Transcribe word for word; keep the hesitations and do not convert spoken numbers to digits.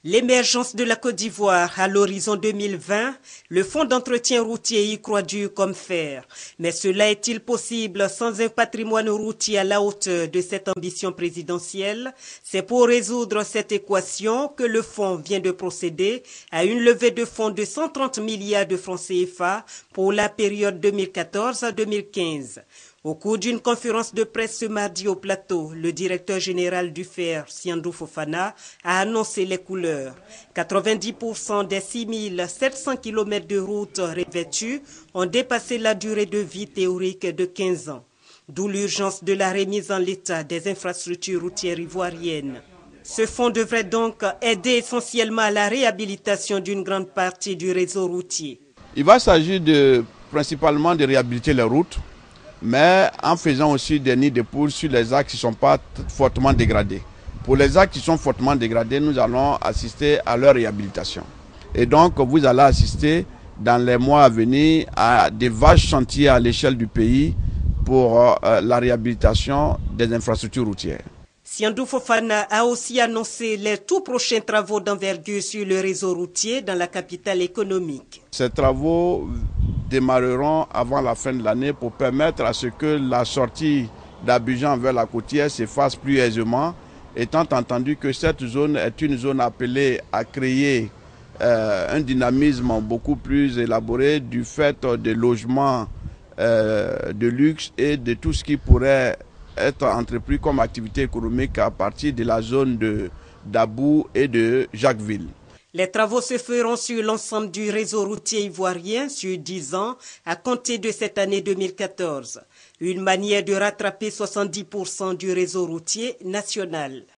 L'émergence de la Côte d'Ivoire à l'horizon deux mille vingt, le Fonds d'entretien routier y croit dur comme fer. Mais cela est-il possible sans un patrimoine routier à la hauteur de cette ambition présidentielle? C'est pour résoudre cette équation que le Fonds vient de procéder à une levée de fonds de cent trente milliards de francs C F A pour la période deux mille quatorze à deux mille quinze. Au cours d'une conférence de presse ce mardi au plateau, le directeur général du F E R, Siandou Fofana, a annoncé les couleurs. quatre-vingt-dix pour cent des six mille sept cents kilomètres de routes revêtues ont dépassé la durée de vie théorique de quinze ans. D'où l'urgence de la remise en l'état des infrastructures routières ivoiriennes. Ce fonds devrait donc aider essentiellement à la réhabilitation d'une grande partie du réseau routier. Il va s'agir de, principalement de réhabiliter les routes, mais en faisant aussi des nids de poules sur les axes qui ne sont pas fortement dégradés. Pour les axes qui sont fortement dégradés, nous allons assister à leur réhabilitation. Et donc, vous allez assister dans les mois à venir à des vastes chantiers à l'échelle du pays pour euh, la réhabilitation des infrastructures routières. Siandou Fofana a aussi annoncé les tout prochains travaux d'envergure sur le réseau routier dans la capitale économique. Ces travaux démarreront avant la fin de l'année pour permettre à ce que la sortie d'Abidjan vers la côtière se fasse plus aisément, étant entendu que cette zone est une zone appelée à créer euh, un dynamisme beaucoup plus élaboré du fait des logements euh, de luxe et de tout ce qui pourrait être entrepris comme activité économique à partir de la zone de d'Abou et de Jacquesville. Les travaux se feront sur l'ensemble du réseau routier ivoirien sur dix ans à compter de cette année deux mille quatorze. Une manière de rattraper soixante-dix pour cent du réseau routier national.